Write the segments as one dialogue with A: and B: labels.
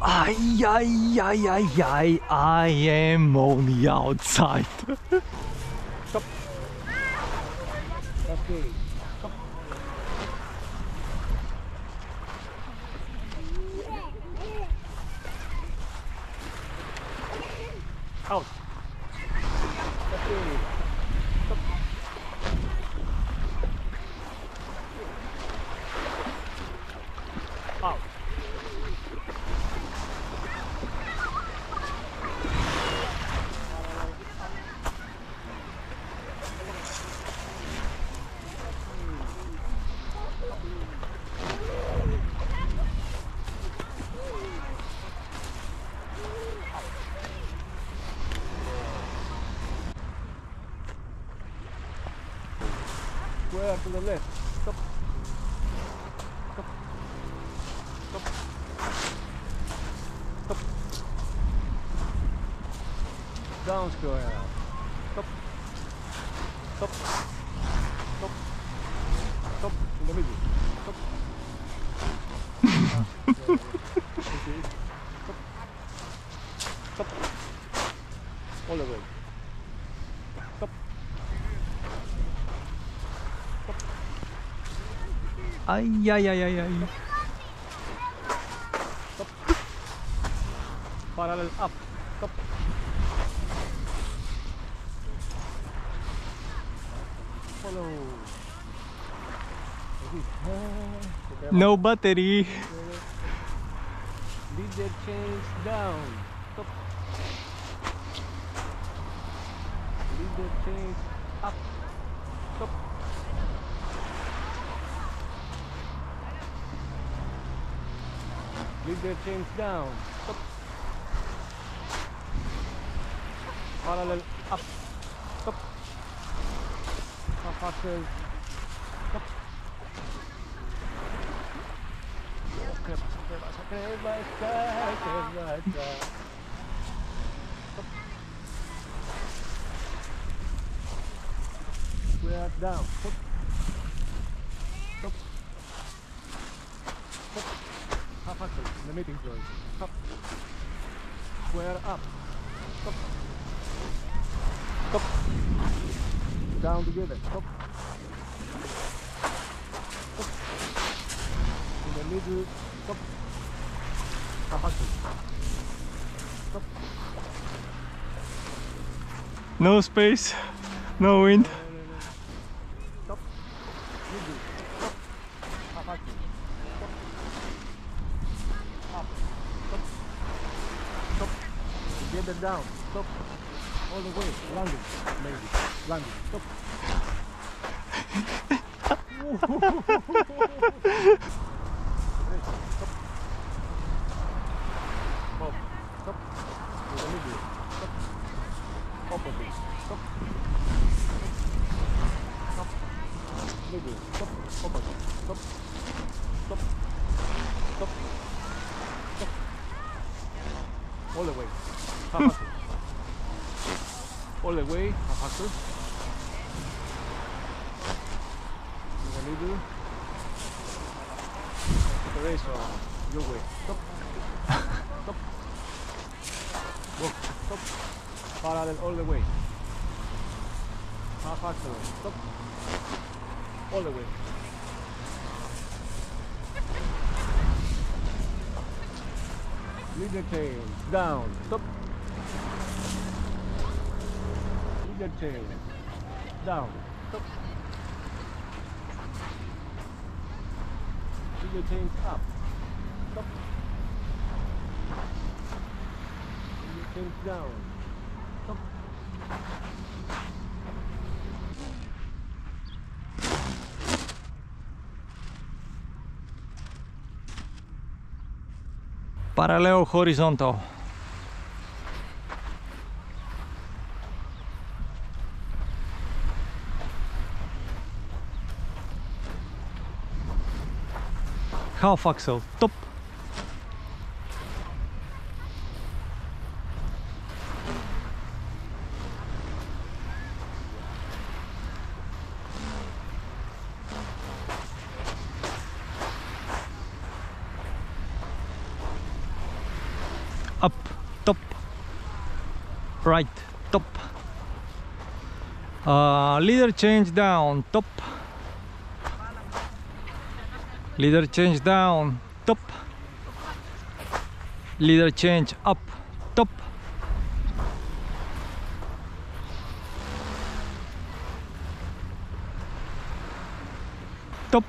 A: I am on the outside.
B: Stop. Okay. Stop. Out. Okay. Stop. Out. Square to the left. Stop. Stop. Stop. Stop. Down square. Stop. Stop. Stop. Stop. In the middle. Stop. Okay. Stop. Stop. All the way. Stop.
A: Ay.
B: Stop. Parallel up. Stop. Follow.
A: No battery.
B: Lead the chains down. Stop. Lead the chains up. Stop. Lead the chains down. Stop. Parallel up. Stop. Faster. Stop. Stop. Square down. Stop. Stop. Stop. Half axel in the meeting point. Stop. Square up. Stop. Stop. Down together. Stop. Stop. In the middle. Stop. Half axel. Stop.
A: No space. No wind.
B: Stop. Middle. Stop. Half axel. Stop. Up. Stop. Stop. Together down. Stop. All the way. Landing. Maybe. Landing. Stop. Stop. Bob. Stop. In the middle. Stop. Opposite. Stop. Stop. Middle. Stop. Opposite. Stop. Stop. Stop. Stop. All the way. Half axel. All the way. Half axel. In the middle. Separation. Your way. Stop. Stop. Walk. Stop. Parallel all the way. Half axel. Stop. All the way. Lead the tail down. Stop. Lead the tail down. Stop. Lead the tail up. Stop. Lead the tail down. Stop.
A: Parallel horizontal. Half axel. Top. up, top, right, top, leader change down, top, leader change down, top, leader change up, top, top,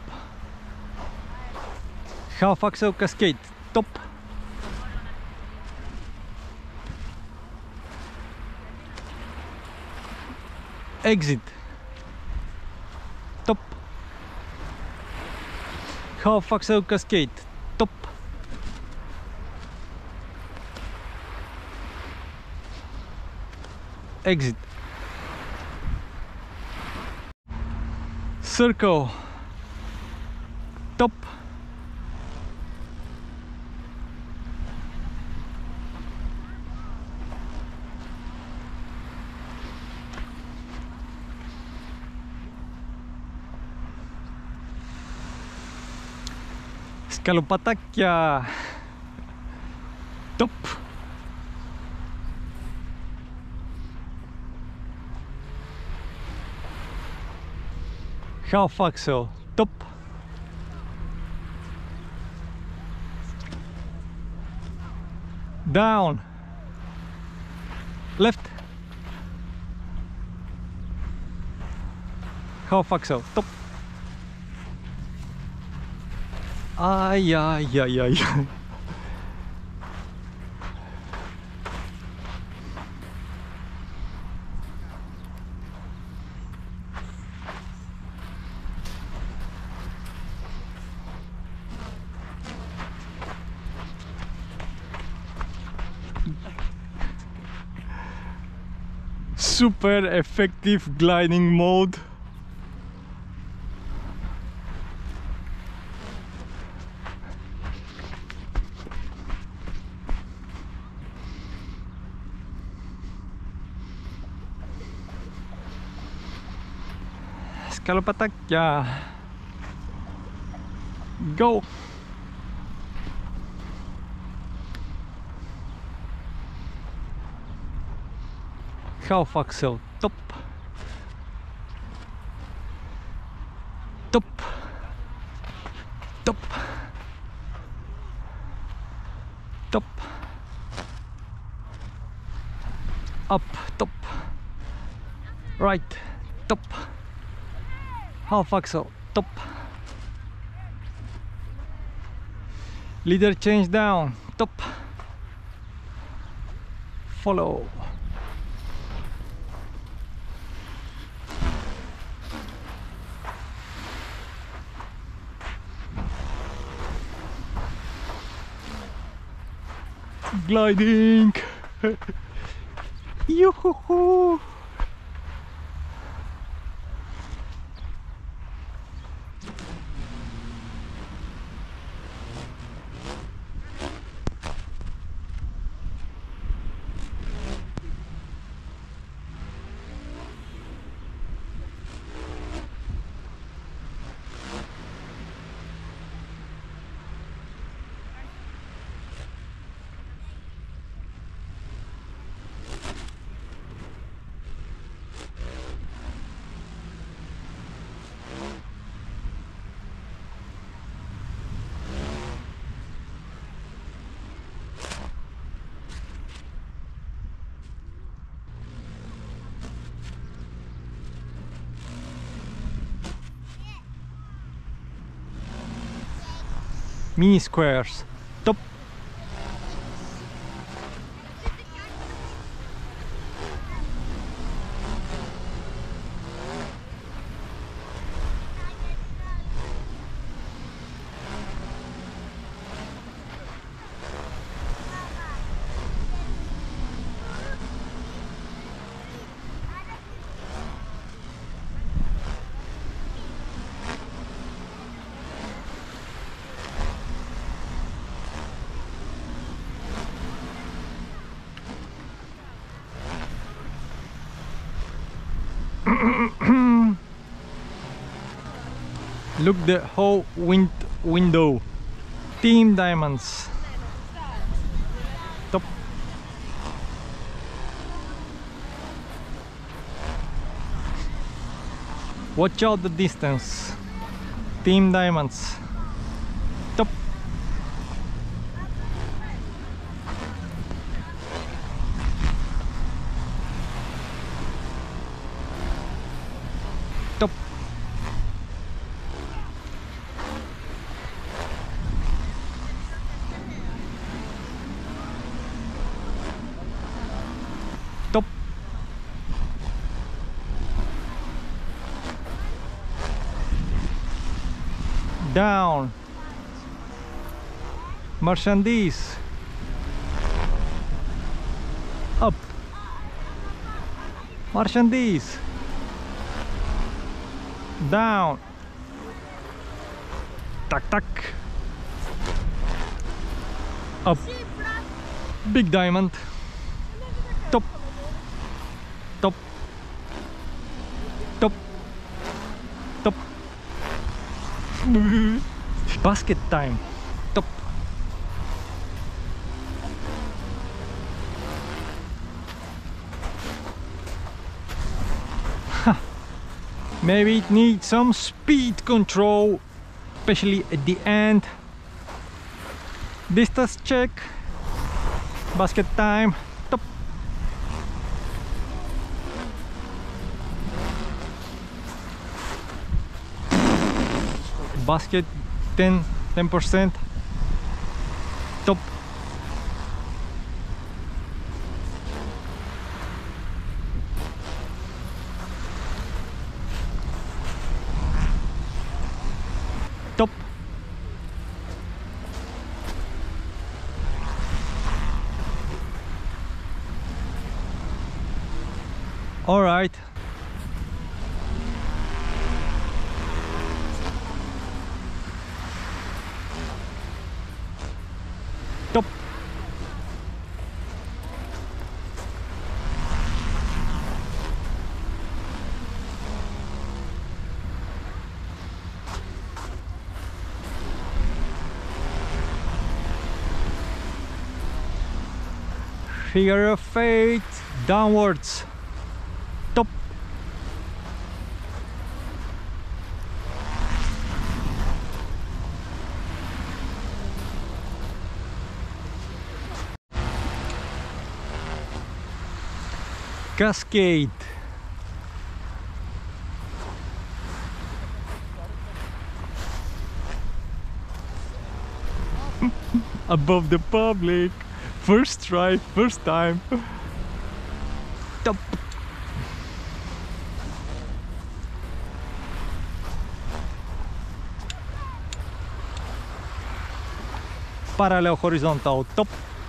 A: half axel cascade, top, exit, top, half axel cascade, top, exit, circle, top, σκαλοπατάκια, top, half axel, top, down, left, half axel, top. Ay, ay, ay, ay. Super effective gliding mode. Σκαλοπατάκια. Go. Half axel, top, top, top, top, up, top, right, top, half axel, top, leader change down, top, follow, gliding. Yoo-hoo-hoo. Mini squares, top, look the whole window, team diamonds, top, Watch out the distance. Team Diamonds. Top. Top. Top. Down. Merchandise. Up. Merchandise. Down. Tack tack. Up. Big diamond. Top. Top. Top. Top. Basket time. Top. Maybe it needs some speed control, especially at the end. Distance check. Basket time. Top. Basket 10%. Top. Top. All right. Top. Figure of 8 downwards. Top. Cascade. Above the public. First try, first time. Top. Parallel horizontal. Top.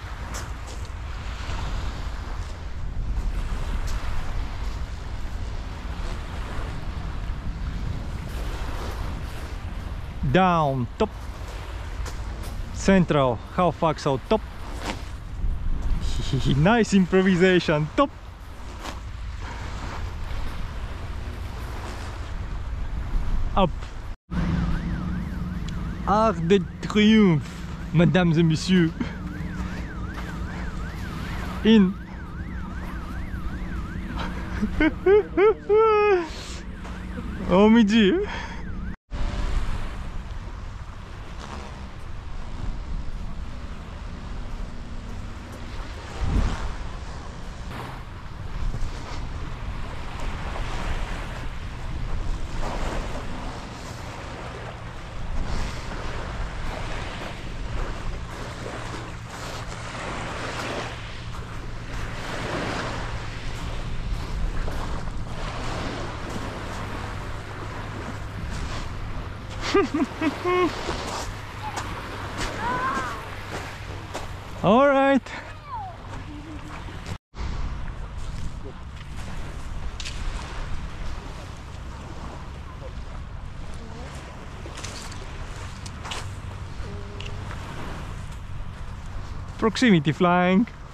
A: Down. Top. Central. Half axel. Top. Nice improvisation. Top. Up. Arc de triomphe, mesdames et messieurs. In. Oh midi. All right. Proximity flying.